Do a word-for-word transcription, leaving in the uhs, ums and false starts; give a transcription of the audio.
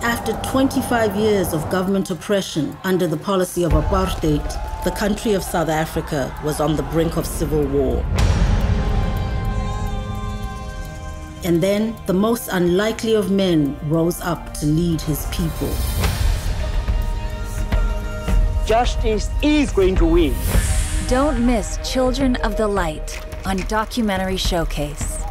After twenty-five years of government oppression under the policy of apartheid, the country of South Africa was on the brink of civil war. And then, the most unlikely of men rose up to lead his people. Justice is going to win. Don't miss Children of the Light on Documentary Showcase.